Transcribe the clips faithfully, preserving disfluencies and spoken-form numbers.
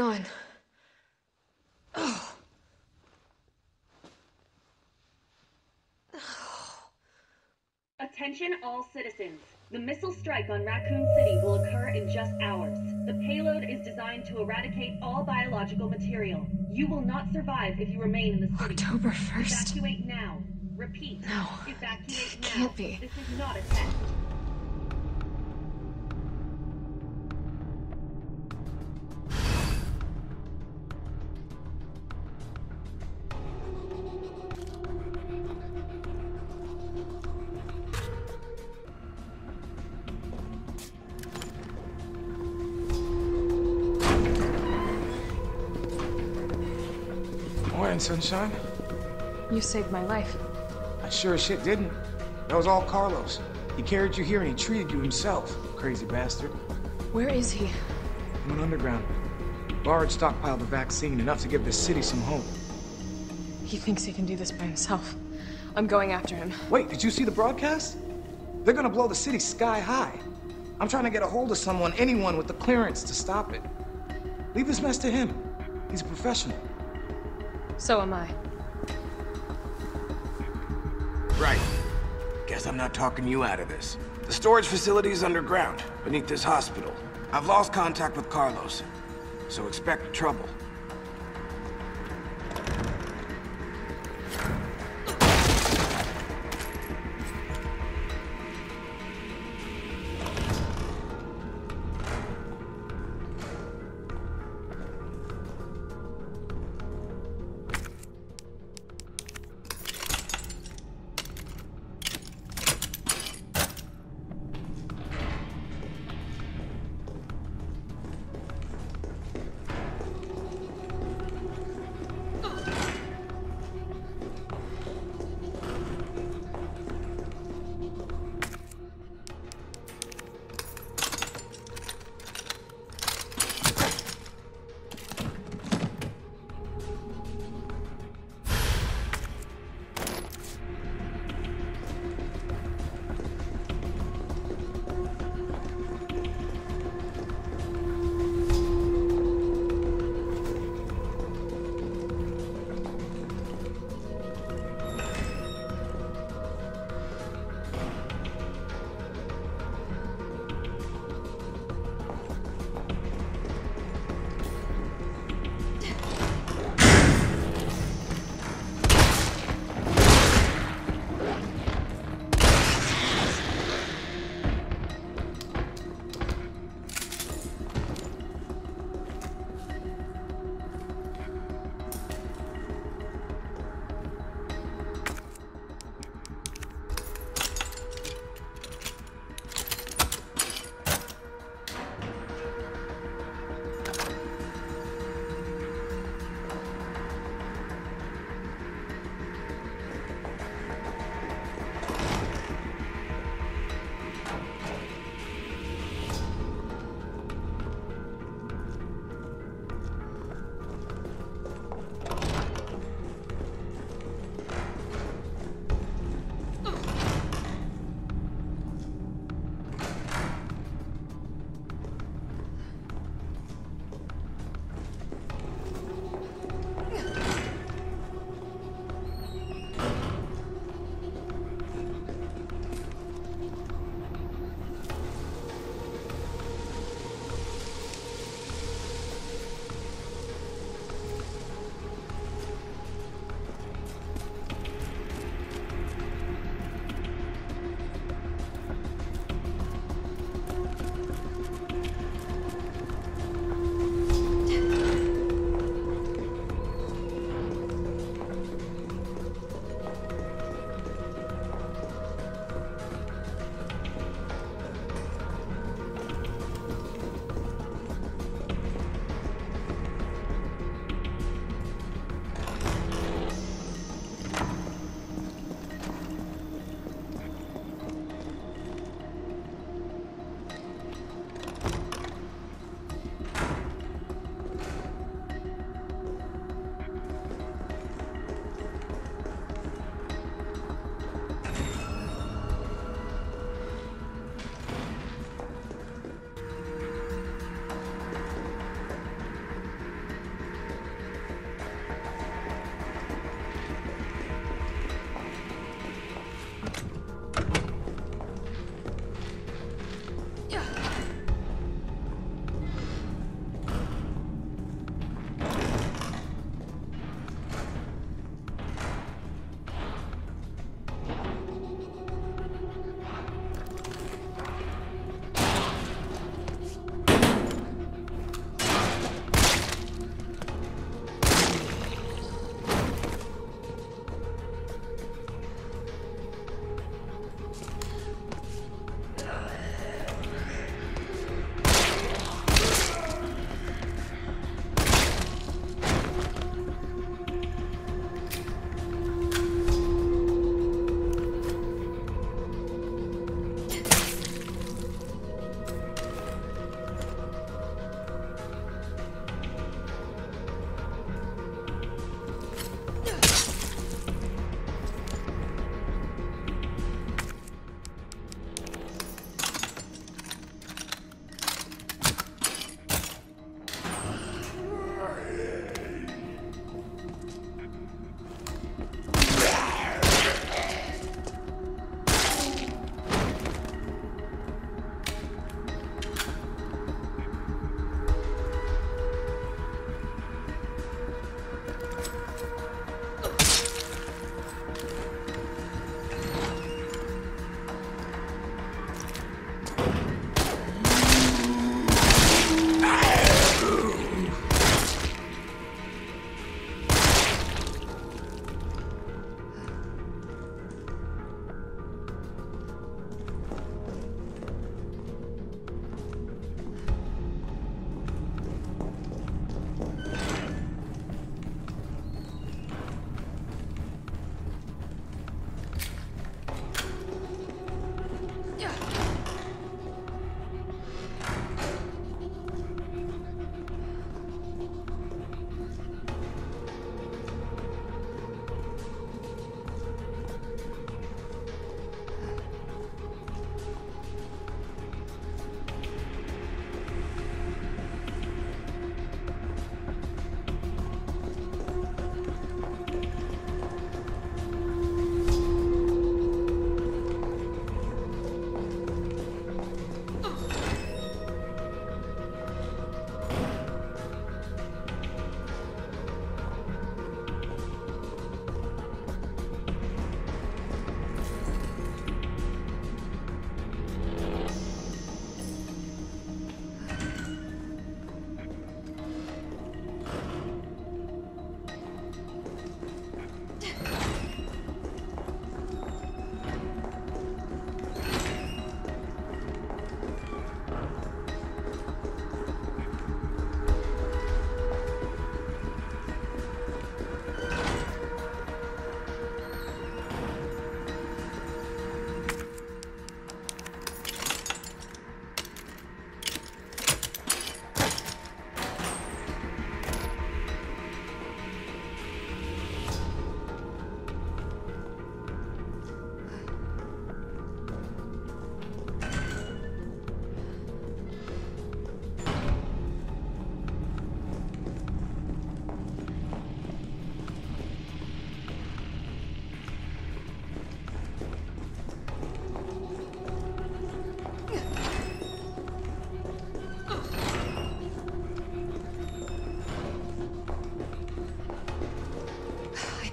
on? Oh. Attention all citizens. The missile strike on Raccoon City will occur in just hours. The payload is designed to eradicate all biological material. You will not survive if you remain in the city. October first. Evacuate now. Repeat. No. Evacuate It now. can't be. This is not a test. Morning, sunshine. You saved my life. I sure as shit didn't. That was all Carlos. He carried you here and he treated you himself, crazy bastard. Where is he? He went underground. Bard stockpiled the vaccine, enough to give this city some hope. He thinks he can do this by himself. I'm going after him. Wait, did you see the broadcast? They're gonna blow the city sky high. I'm trying to get a hold of someone, anyone with the clearance to stop it. Leave this mess to him. He's a professional. So am I. Right. Guess I'm not talking you out of this. The storage facility is underground, beneath this hospital. I've lost contact with Carlos, so expect trouble.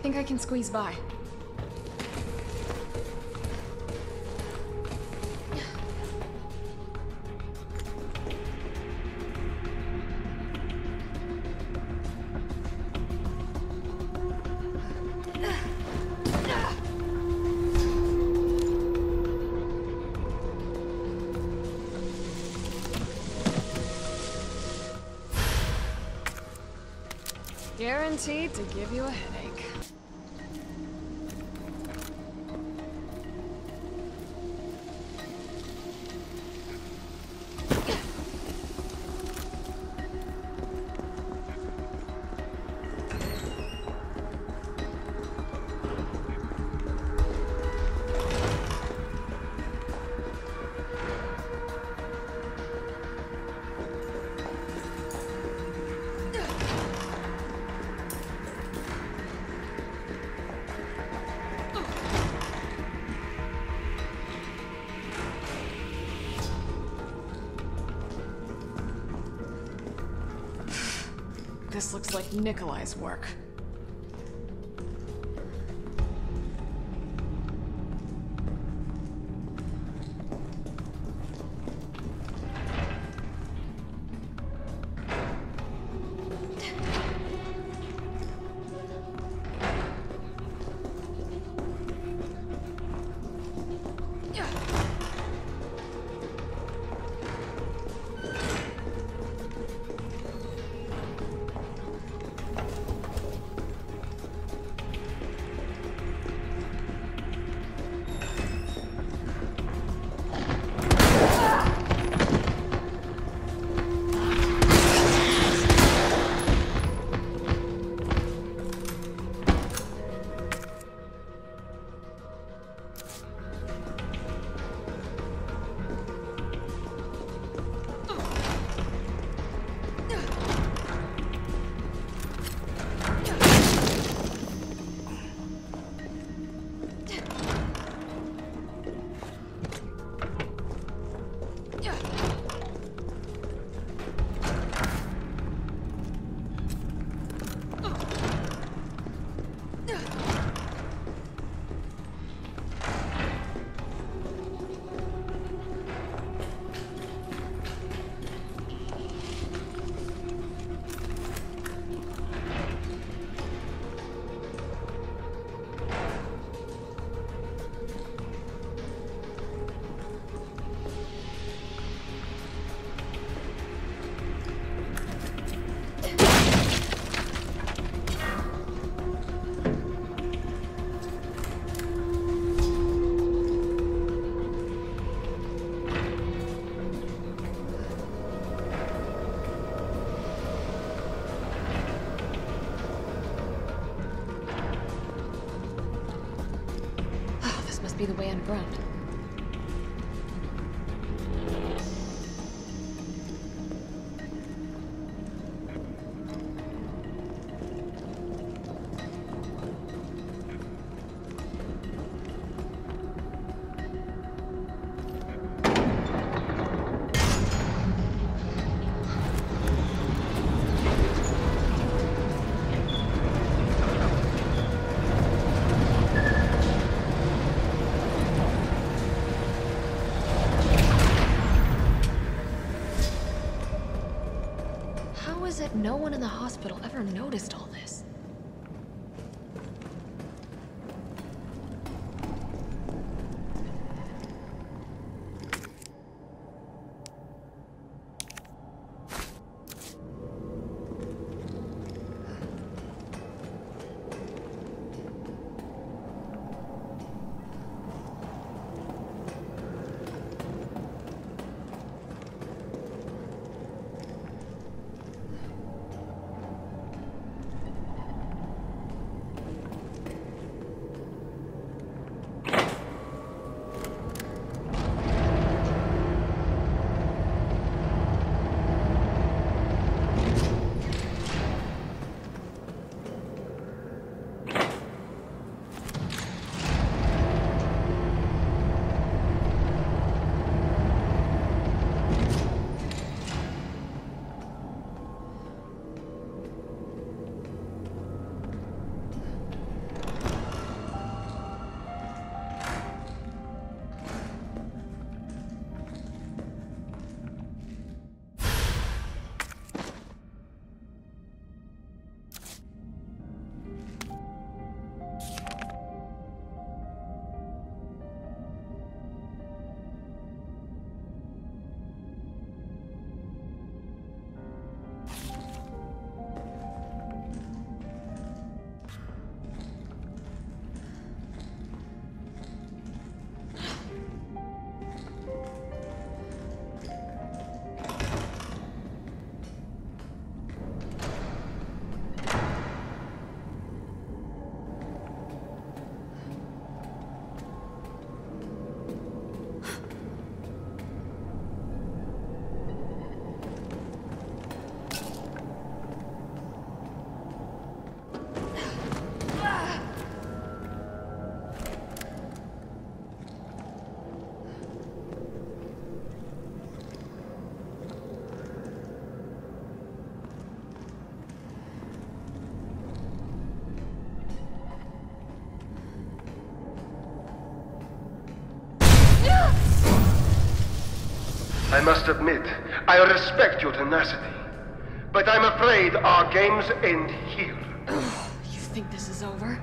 think I can squeeze by. Guaranteed to give you a headache. This looks like Nikolai's work. Be the way underground. No one in the hospital ever noticed all this. I must admit, I respect your tenacity. But I'm afraid our games end here. You think this is over?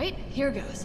right, here goes.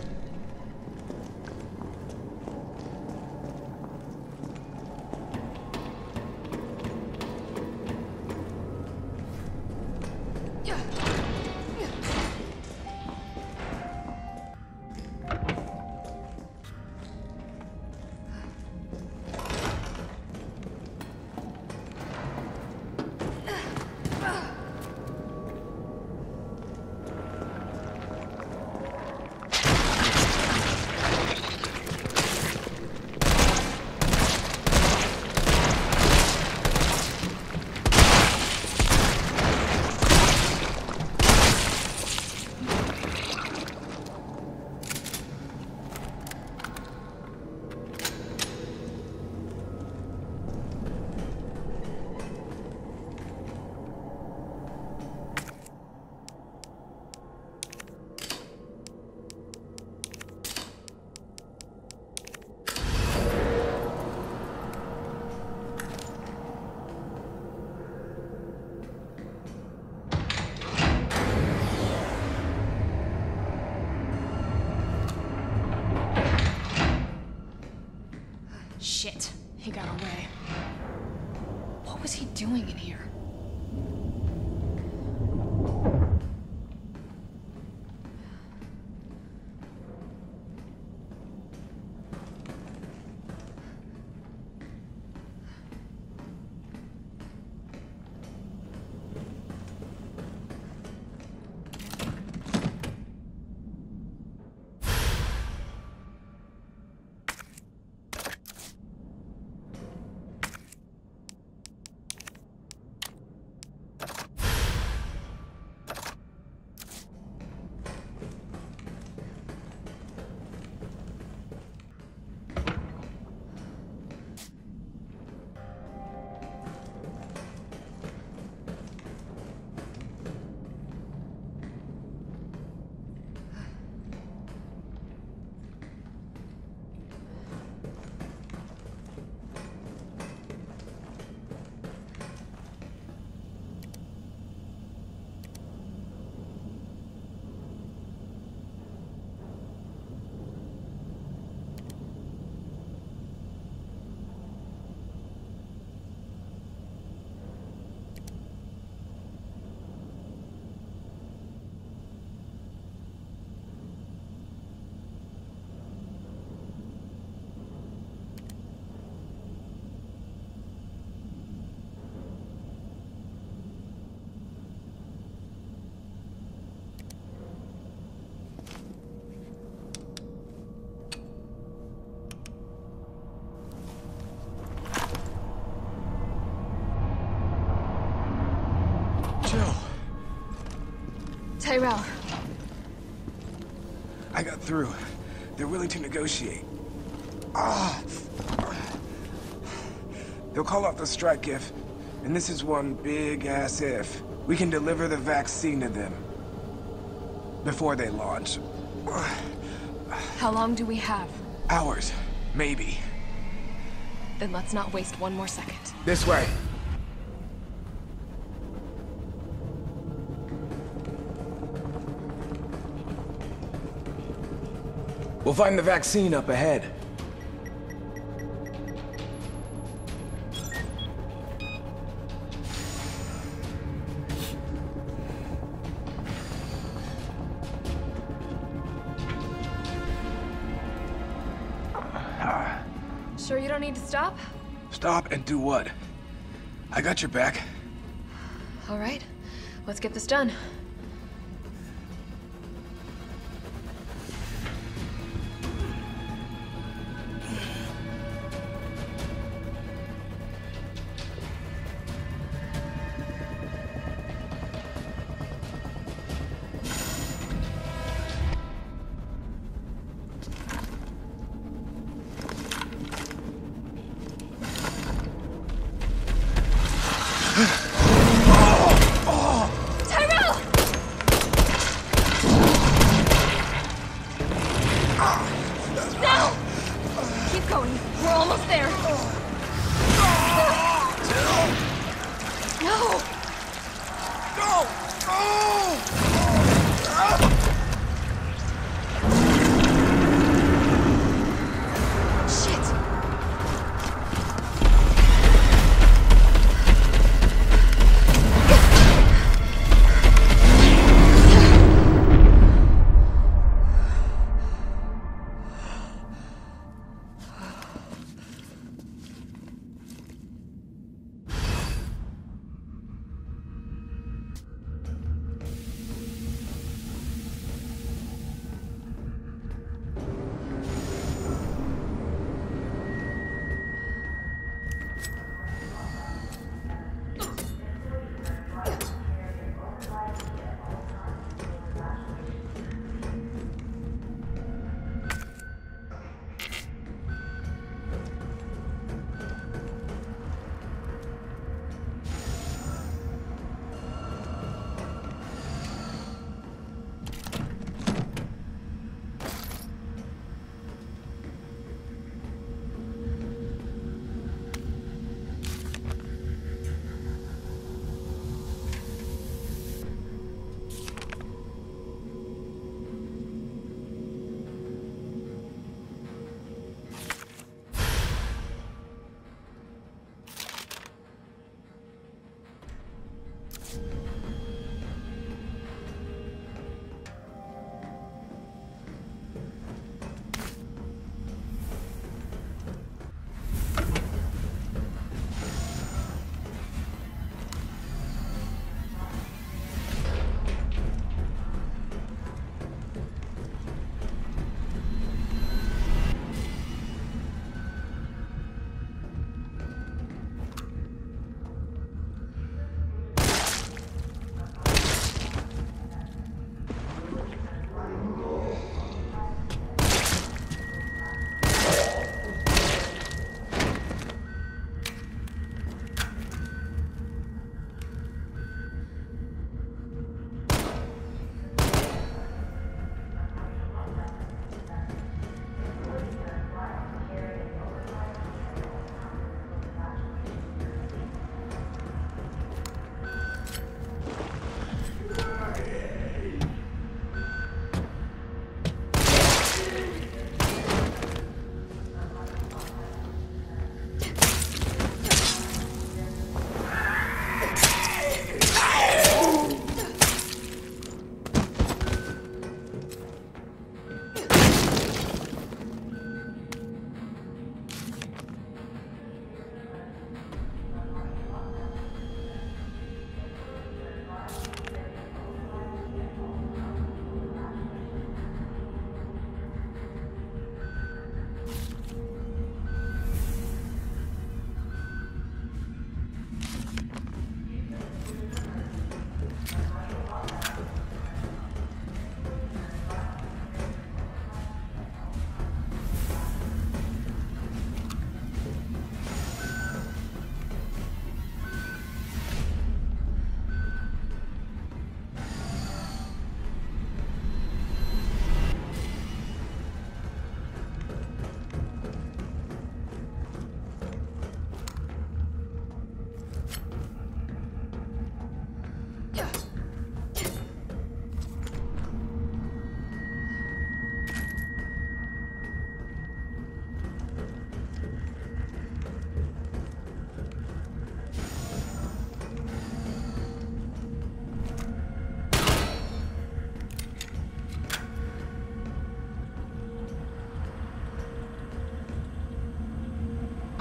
Shit, he got away. What was he doing in here? Tyrell. I got through. They're willing to negotiate. Ah! They'll call off the strike if, and this is one big-ass if, we can deliver the vaccine to them before they launch. How long do we have? Hours, maybe. Then let's not waste one more second. This way. We'll find the vaccine up ahead. Sure you don't need to stop? Stop and do what? I got your back. All right, let's get this done.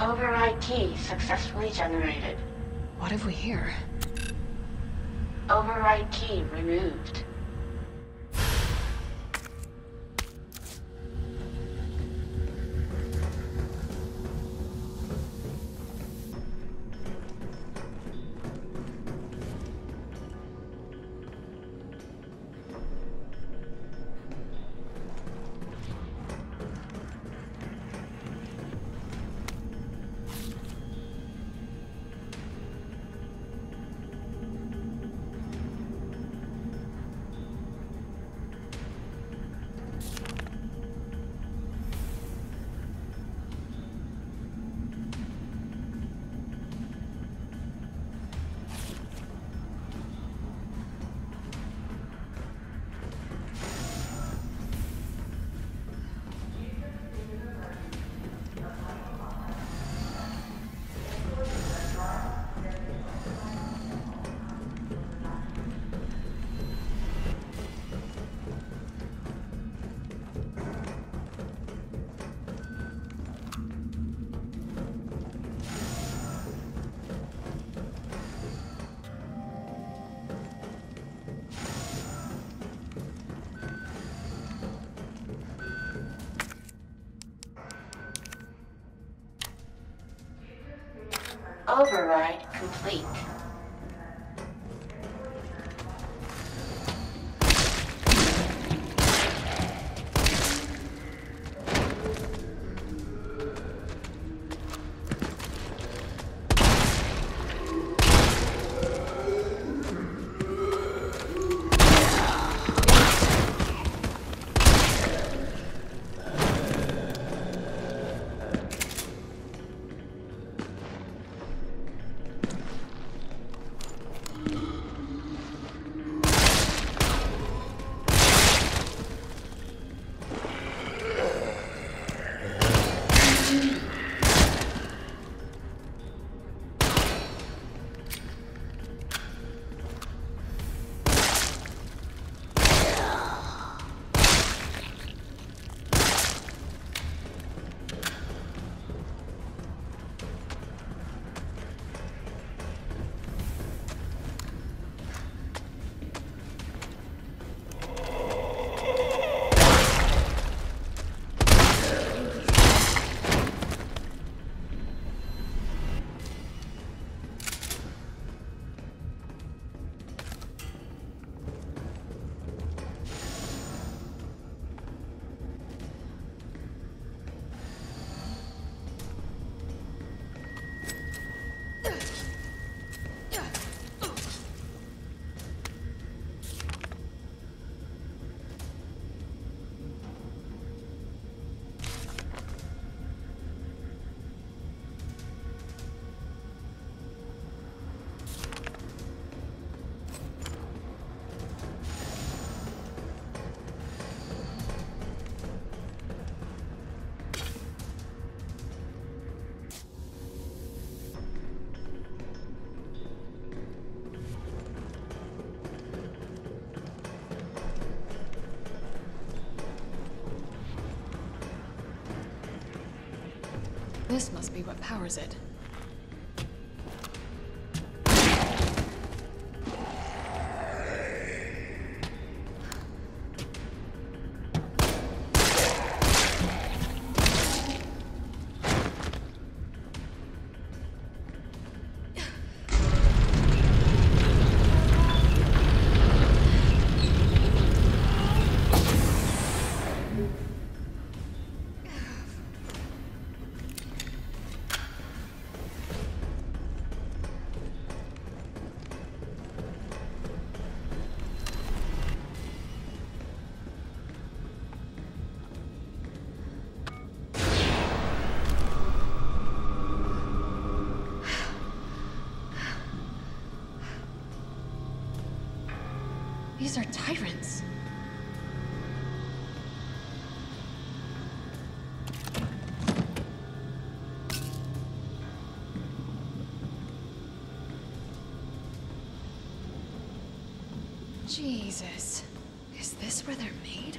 Override key successfully generated. What have we here? Override key removed. Override complete. This must be what powers it. These are tyrants. Jesus. Is this where they're made?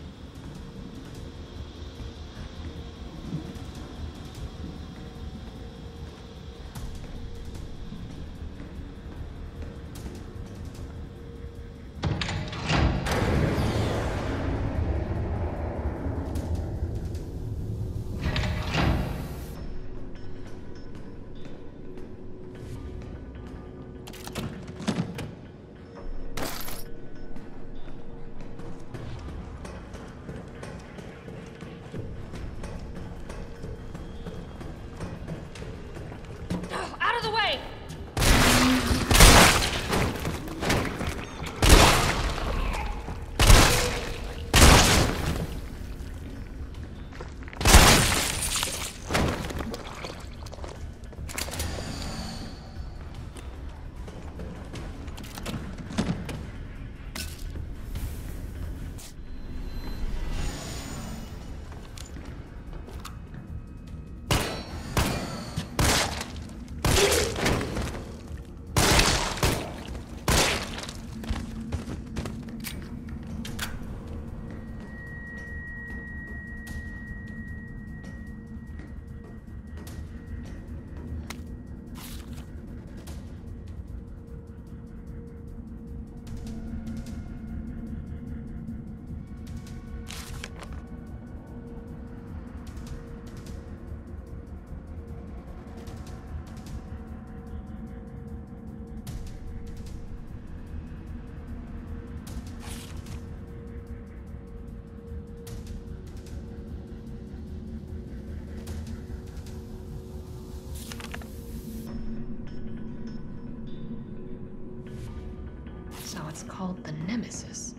what's called the Nemesis.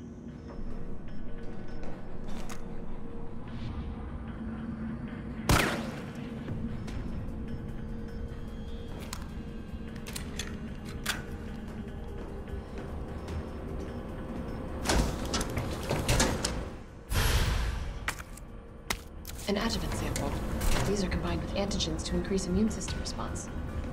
An adjuvant sample. These are combined with antigens to increase immune system response.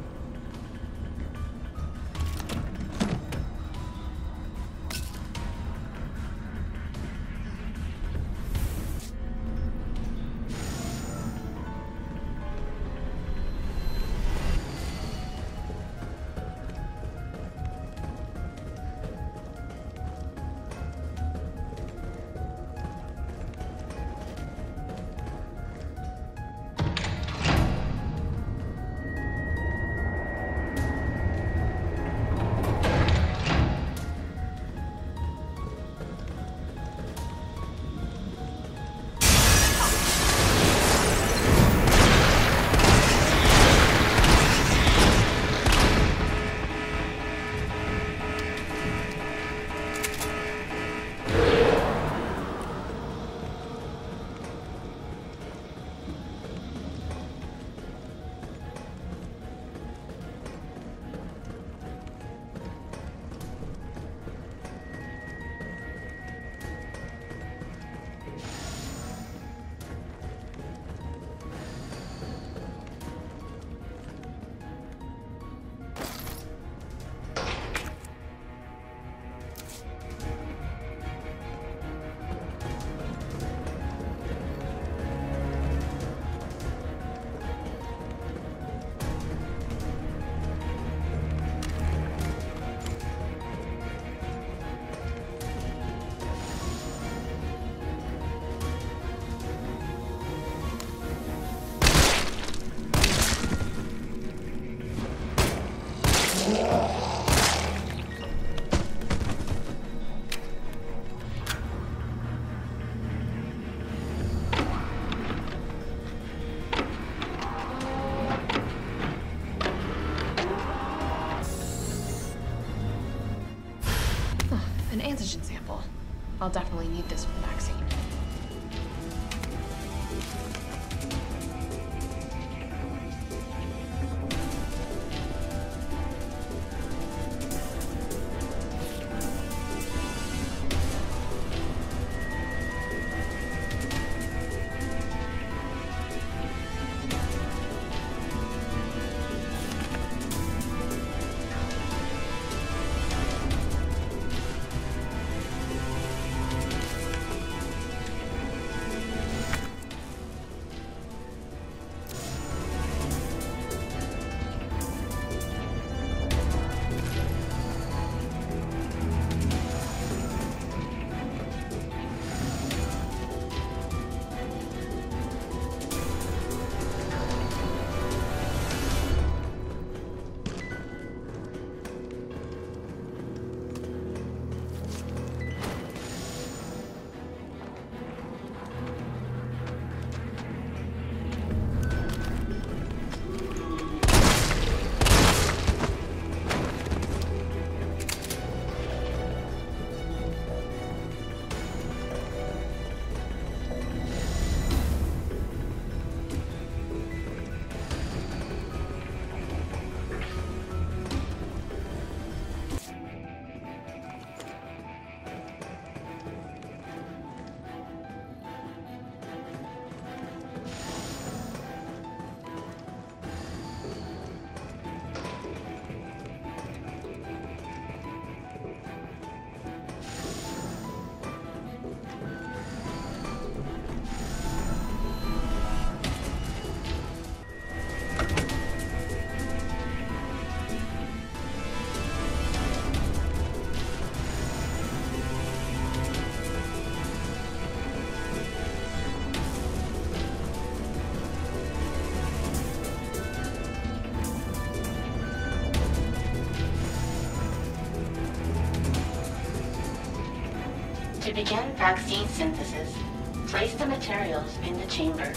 An antigen sample. I'll definitely need this for the vaccine. To begin vaccine synthesis, place the materials in the chamber.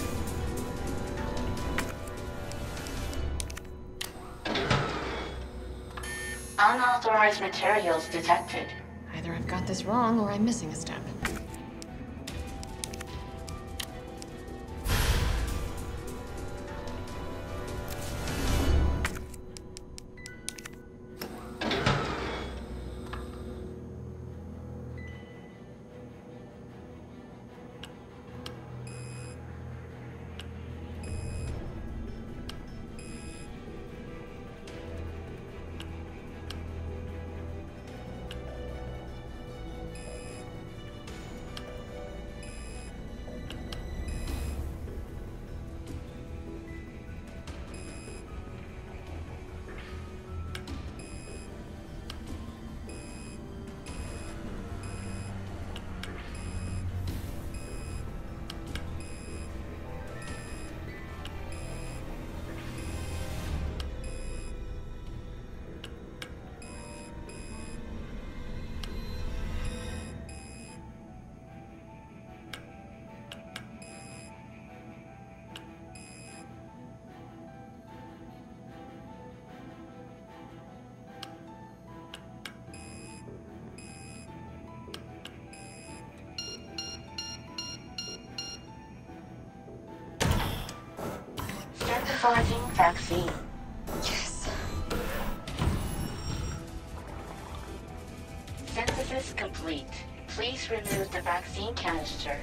Unauthorized materials detected. Either Either I've got this wrong or I'm missing a step. Synthesizing vaccine. Yes. Synthesis complete. Please remove the vaccine canister.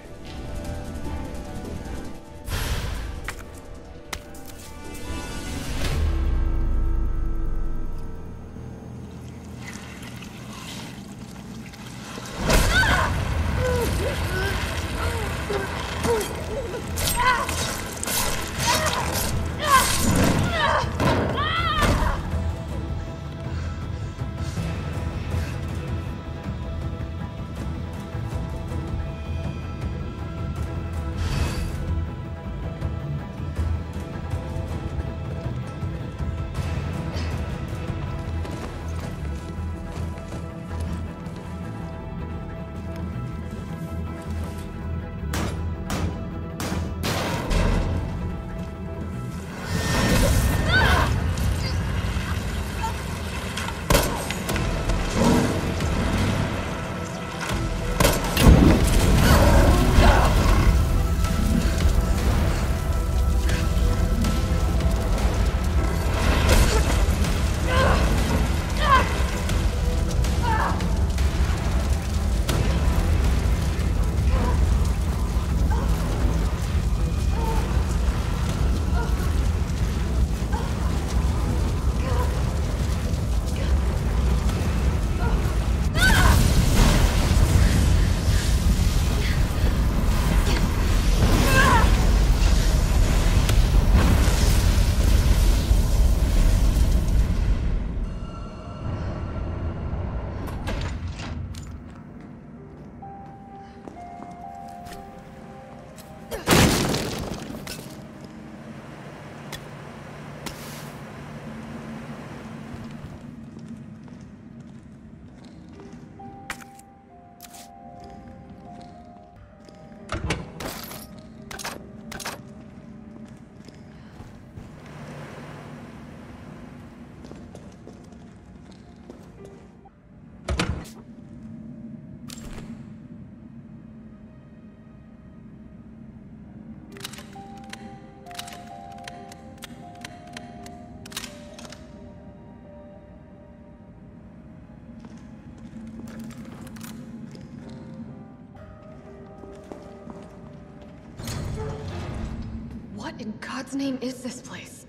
What in God's name is this place?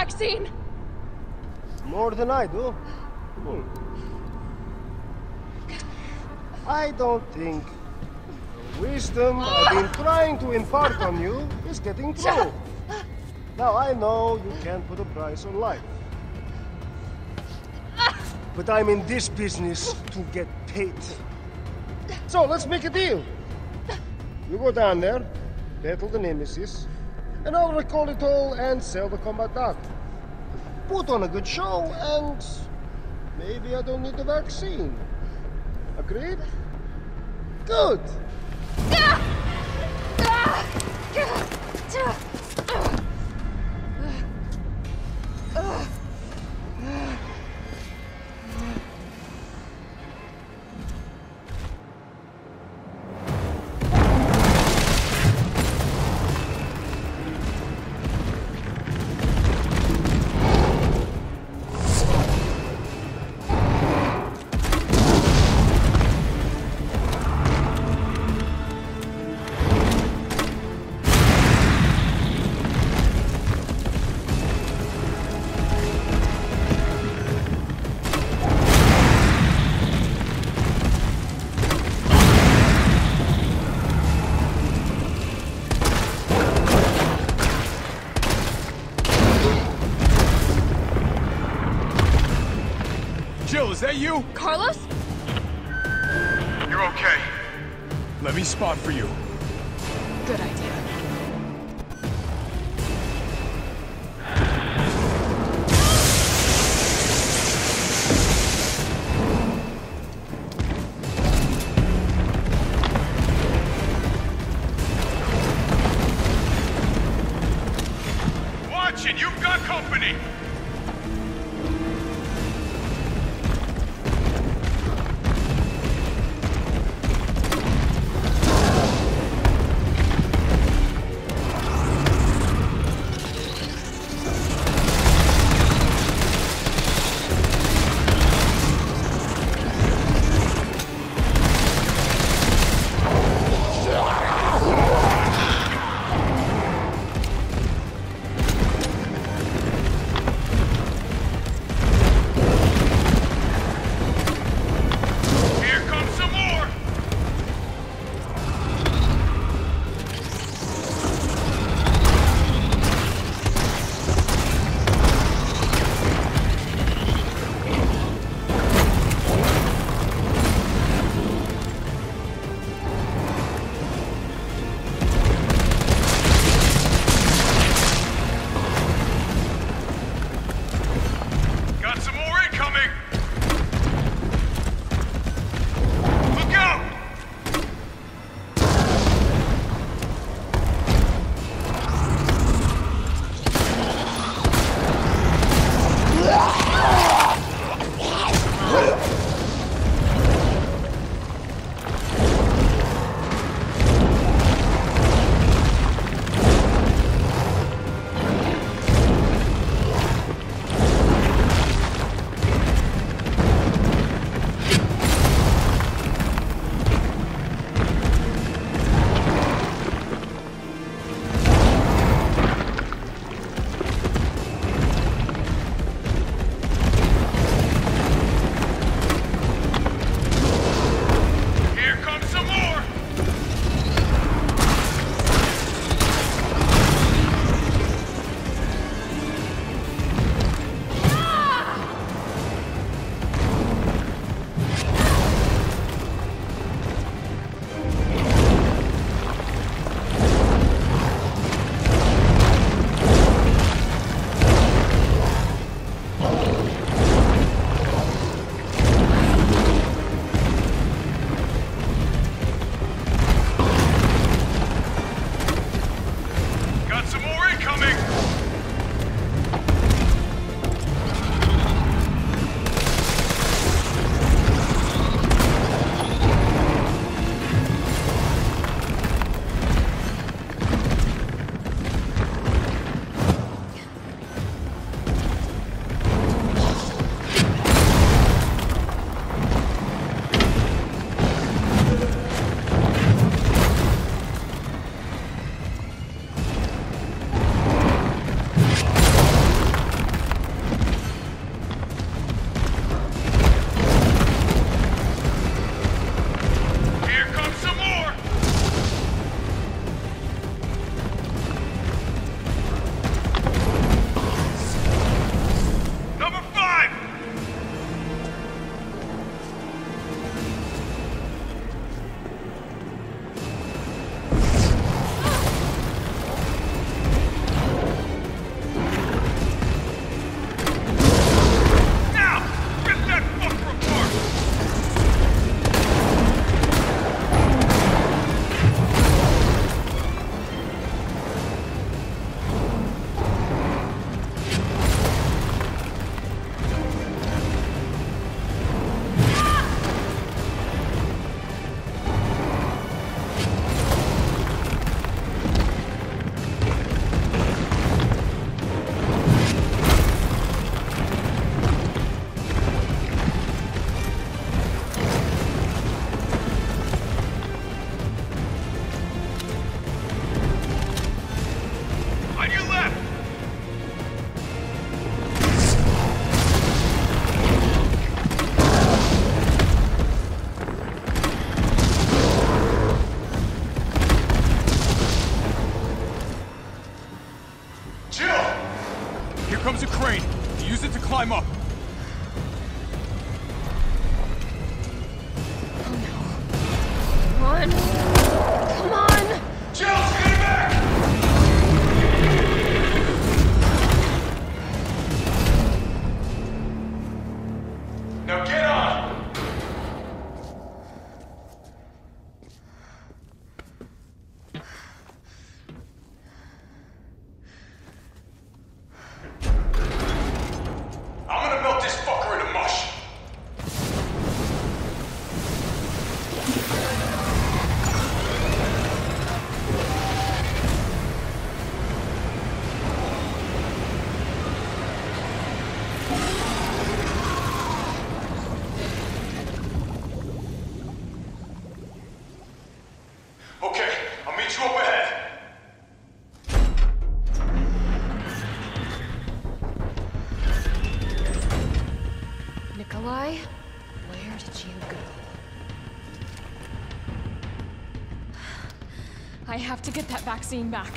vaccine? More than I do. Hmm. I don't think the wisdom I've been trying to impart on you is getting through. Now, I know you can't put a price on life. But I'm in this business to get paid. So, let's make a deal. You go down there, battle the Nemesis, and I'll recall it all and sell the combat dog. Put on a good show, and maybe I don't need the vaccine. Agreed? Good! Jill, is that you? Carlos? You're okay. Let me spot for you. Good idea. Watch it! You've got company! Here comes a crane. Use it to climb up. Oh no. Run! Come on! Jill, stay back! Now get on! I'm gonna melt this fucker into mush! Okay, I'll meet you up ahead. Nikolai, where did you go? I have to get that vaccine back.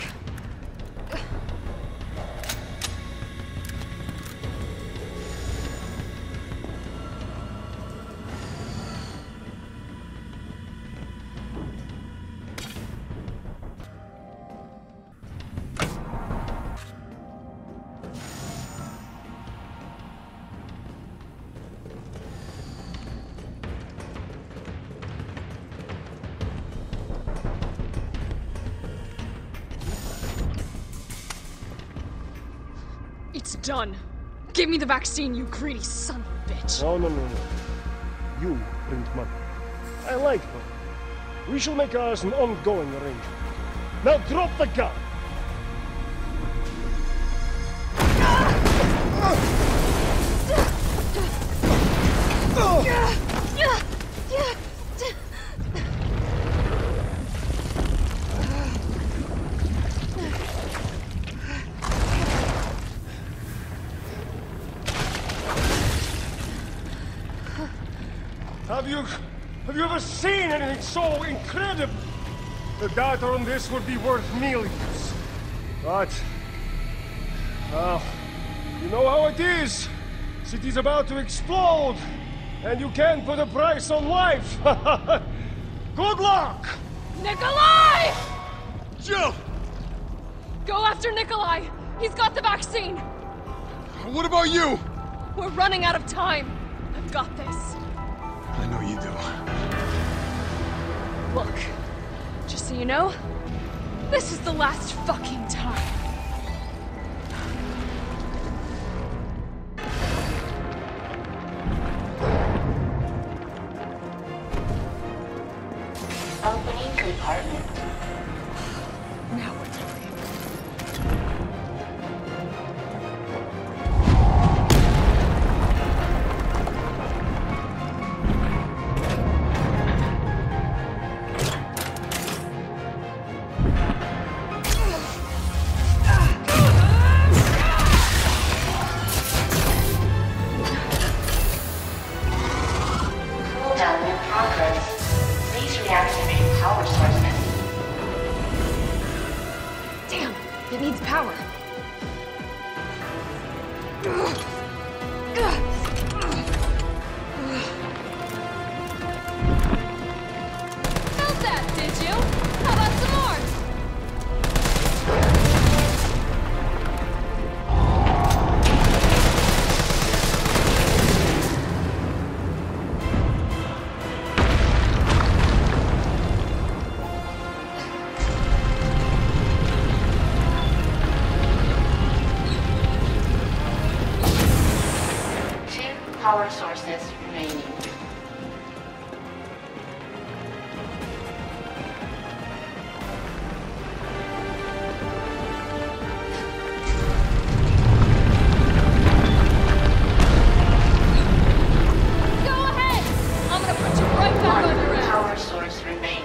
It's done. Give me the vaccine, you greedy son of a bitch. No, no, no, no. You bring money. I like money. We shall make ours an ongoing arrangement. Now drop the gun! Have you... have you ever seen anything so incredible? The data on this would be worth millions. But... well, you know how it is. City's about to explode, and you can't put a price on life. Good luck! Nikolai! Jill! Go after Nikolai! He's got the vaccine! What about you? We're running out of time. I've got this. I know you do. Look, just so you know, this is the last fucking time. Opening compartment. Now we're talking. Cooldown in progress. Please reactivate power sources. Damn, it needs power. Felt that, did you? How about some more? Two power sources remaining. Go ahead! I'm gonna put you right back on your One ass. power source remaining.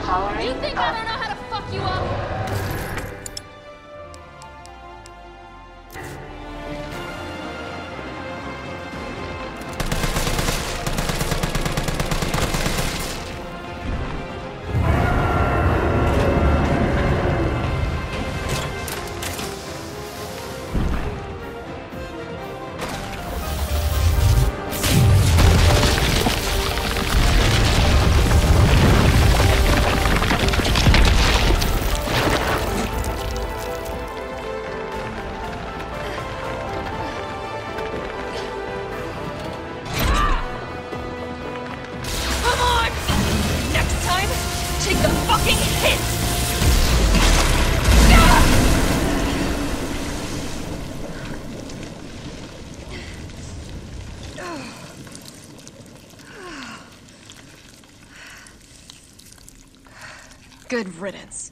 Powering You think I up. don't know how to fuck you up? Good riddance.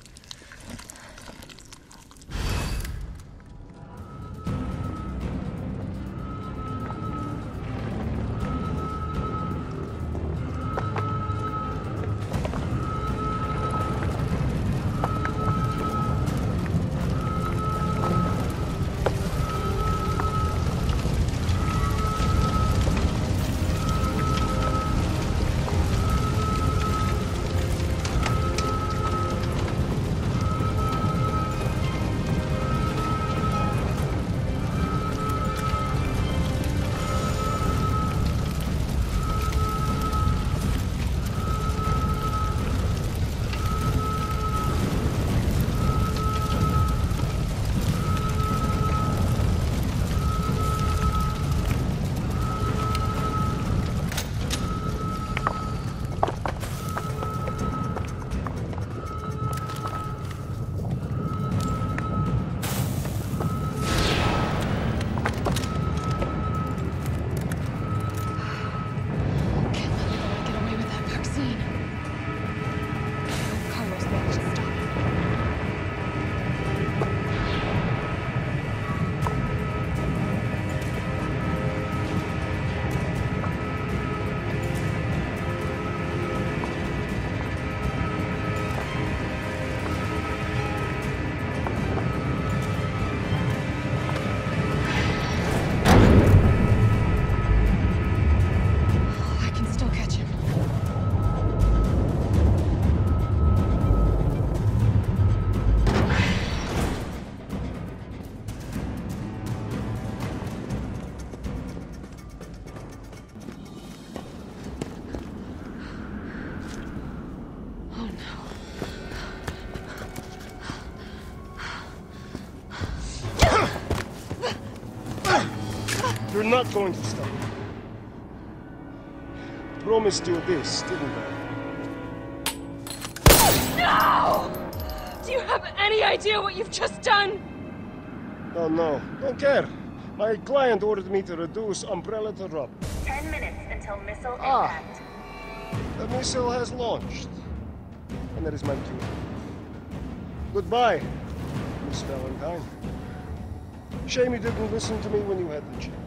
You're not going to stop. Promised you this, didn't I? No! Do you have any idea what you've just done? Oh no, don't care. My client ordered me to reduce Umbrella to rubble. Ten minutes until missile Ah. impact. The missile has launched. And that is my cue. Goodbye, Miss Valentine. Shame you didn't listen to me when you had the chance.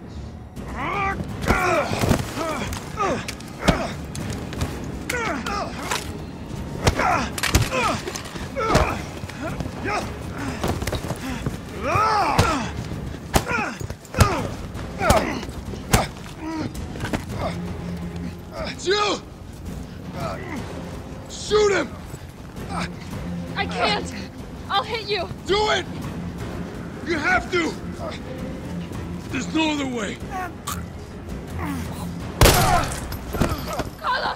It's you! Shoot him! I can't! I'll hit you! Do it! You have to! There's no other way. Carlos!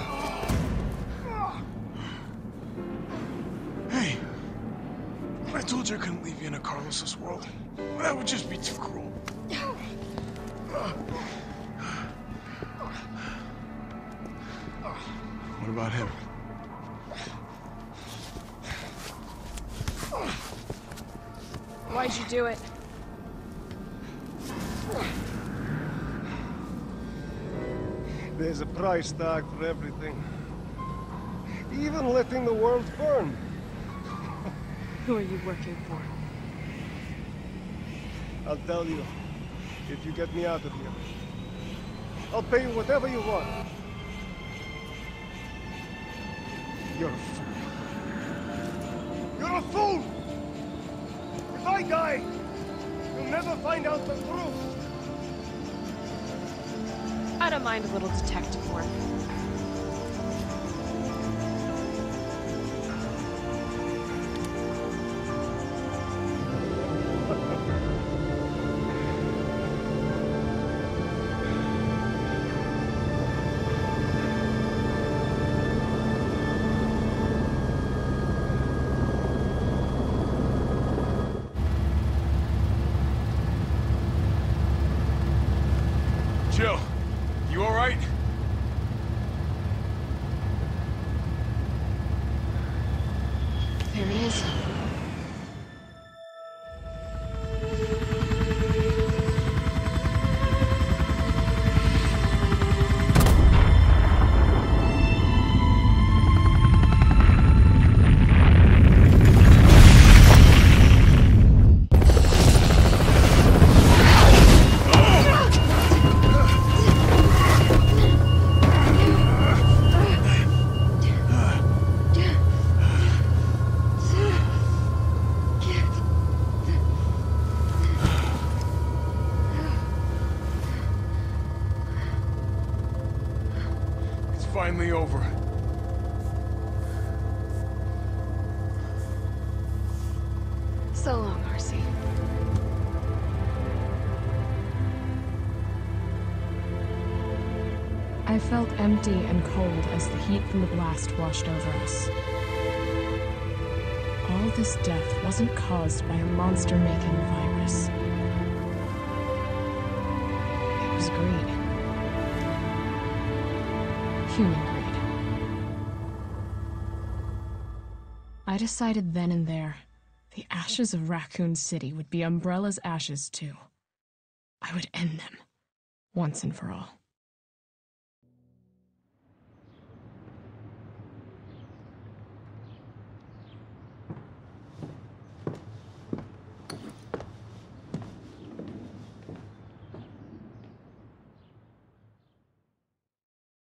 Hey, I told you I couldn't leave you in a Carlos's world. That would just be too cruel. What about him? Why'd you do it? There's a price tag for everything. Even letting the world burn. Who are you working for? I'll tell you, if you get me out of here. I'll pay you whatever you want. You're a fool. You're a fool! If I die, you'll never find out the truth. I don't mind a little detective work. Jill, you all right? There he is. Finally over. So long, R C. I felt empty and cold as the heat from the blast washed over us. All this death wasn't caused by a monster-making virus. It was greed. Human greed. I decided then and there, the ashes of Raccoon City would be Umbrella's ashes too. I would end them, once and for all.